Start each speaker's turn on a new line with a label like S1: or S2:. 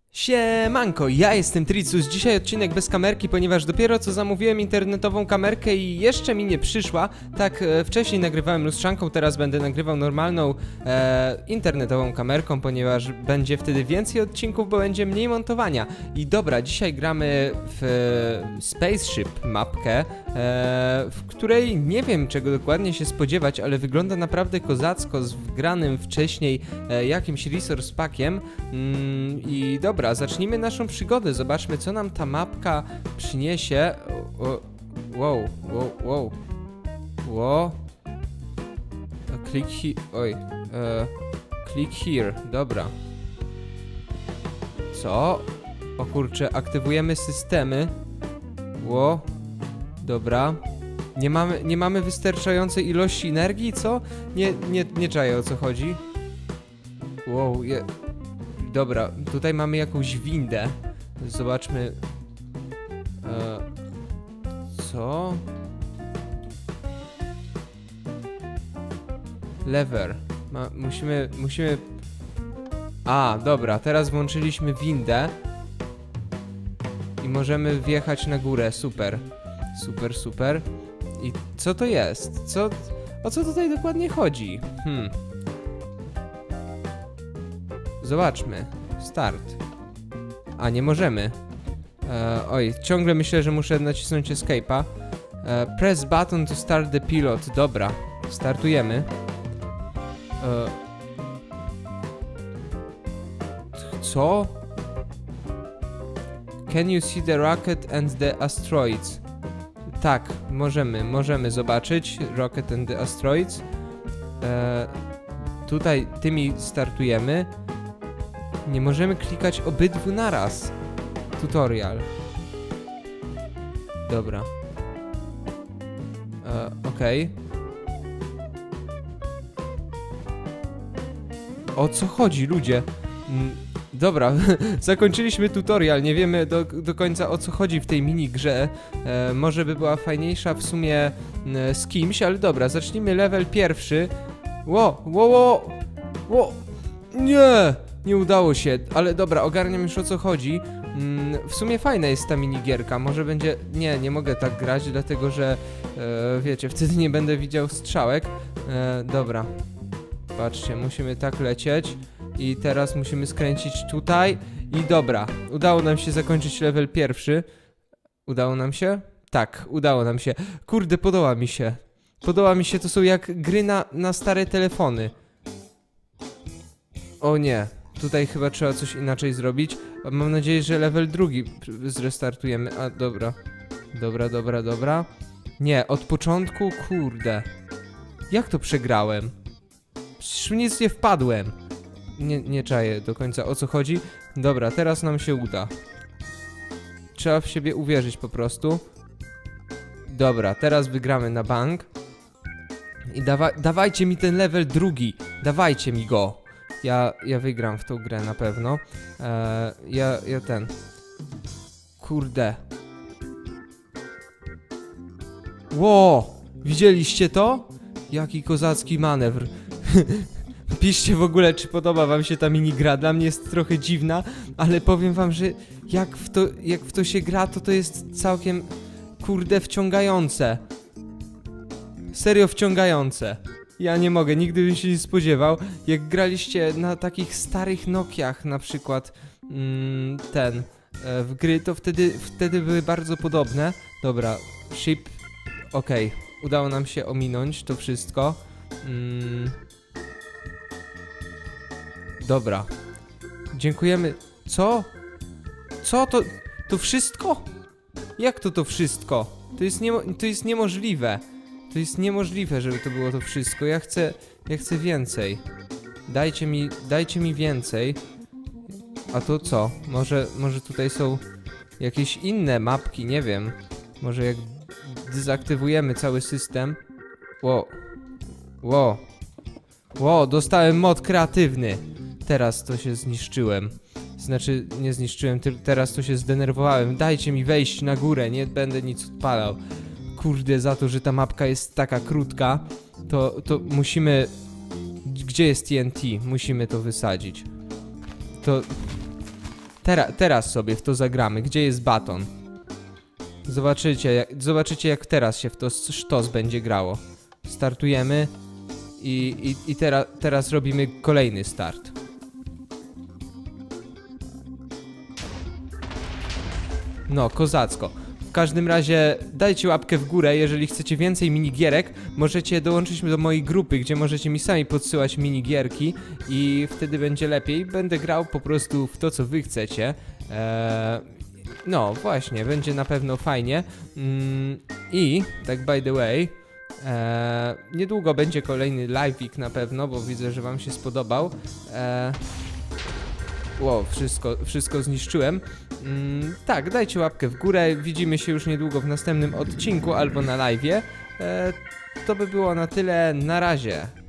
S1: Siemanko, ja jestem Tricus. Dzisiaj odcinek bez kamerki, ponieważ dopiero co zamówiłem internetową kamerkę i jeszcze mi nie przyszła. Tak, wcześniej nagrywałem lustrzanką, teraz będę nagrywał normalną internetową kamerką, ponieważ będzie wtedy więcej odcinków, bo będzie mniej montowania. I dobra, dzisiaj gramy w Spaceship mapkę, w której nie wiem czego dokładnie się spodziewać, ale wygląda naprawdę kozacko z wgranym wcześniej jakimś resource packiem. I dobra, zacznijmy naszą przygodę, zobaczmy co nam ta mapka przyniesie. Wow. Click here, click here, dobra. Co? O kurczę, aktywujemy systemy. Dobra. Nie mamy wystarczającej ilości energii, co? Nie czaję o co chodzi. Dobra, tutaj mamy jakąś windę. Zobaczmy. Co? Lever. Musimy... A, dobra, teraz włączyliśmy windę. I możemy wjechać na górę, super. Super. I co to jest? O co tutaj dokładnie chodzi? Zobaczmy. Start. A, nie możemy. Ciągle myślę, że muszę nacisnąć escape'a. Press button to start the pilot. Dobra, startujemy. Co? Can you see the rocket and the asteroids? Tak, możemy zobaczyć Rocket and the asteroids. Tutaj tymi startujemy. Nie możemy klikać obydwu naraz. Tutorial. Dobra. Okej. O co chodzi, ludzie? Dobra, zakończyliśmy tutorial. Nie wiemy do końca o co chodzi w tej minigrze. Może by była fajniejsza w sumie z kimś, ale dobra, zacznijmy level pierwszy. Nie udało się, ale dobra, ogarniam już o co chodzi. W sumie fajna jest ta minigierka, może będzie... Nie mogę tak grać, dlatego że wiecie, wtedy nie będę widział strzałek. Dobra, patrzcie, musimy tak lecieć i teraz musimy skręcić tutaj i dobra, udało nam się zakończyć level pierwszy. Udało nam się? Tak, udało nam się. Kurde, podoba mi się, to są jak gry na stare telefony. O nie, tutaj chyba trzeba coś inaczej zrobić. Mam nadzieję, że level drugi zrestartujemy. A, dobra. Nie, od początku, kurde. Jak to przegrałem? Przecież nic nie wpadłem. Nie czaję do końca o co chodzi. Dobra, teraz nam się uda. Trzeba w siebie uwierzyć po prostu. Dobra, teraz wygramy na bank. I dawajcie mi ten level drugi. Dawajcie mi go. Ja wygram w tą grę na pewno. Ja ten... Kurde. Widzieliście to? Jaki kozacki manewr. Piszcie w ogóle, czy podoba wam się ta minigra. Dla mnie jest trochę dziwna, ale powiem wam, że jak w to się gra, to jest całkiem... Kurde, wciągające. Serio wciągające. Ja nie mogę, nigdy bym się nie spodziewał. Jak graliście na takich starych Nokiach na przykład w gry, to wtedy były bardzo podobne. Dobra, ship. Okej, udało nam się ominąć to wszystko. Dobra. Dziękujemy. Co? Co? To wszystko? Jak to wszystko? To jest niemożliwe. To jest niemożliwe, żeby to było to wszystko. Ja chcę więcej. Dajcie mi więcej. A to co? Może tutaj są jakieś inne mapki, nie wiem. Może jak dezaktywujemy cały system. Dostałem mod kreatywny. Teraz to się zniszczyłem. Znaczy, nie zniszczyłem, teraz to się zdenerwowałem. Dajcie mi wejść na górę, nie będę nic odpalał. Kurde, za to, że ta mapka jest taka krótka, to musimy... Gdzie jest TNT? Musimy to wysadzić. To... Teraz sobie w to zagramy. Gdzie jest baton? Zobaczycie jak teraz się w to sztos będzie grało. Startujemy i teraz robimy kolejny start. No, kozacko. W każdym razie dajcie łapkę w górę, jeżeli chcecie więcej minigierek, możecie dołączyć do mojej grupy, gdzie możecie mi sami podsyłać minigierki i wtedy będzie lepiej. Będę grał po prostu w to, co wy chcecie. No, właśnie, będzie na pewno fajnie. I, tak by the way, niedługo będzie kolejny live'ik na pewno, bo widzę, że wam się spodobał. Wow, wszystko zniszczyłem. Tak, dajcie łapkę w górę, widzimy się już niedługo w następnym odcinku albo na live'ie. To by było na tyle, na razie.